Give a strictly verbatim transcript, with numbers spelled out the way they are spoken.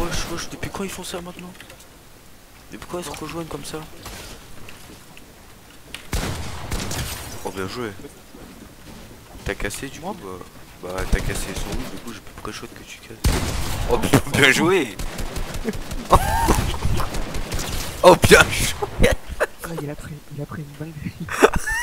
wesh, wesh, depuis quand ils font ça maintenant? Depuis quand ils se rejoignent comme ça? Oh bien joué. T'as cassé du coup bah, bah t'as cassé son rouge, du coup j'ai plus pré-shot que tu casses. Oh bien, bien joué. Oh bien joué. Ah, il a pris, il a pris une dinguerie.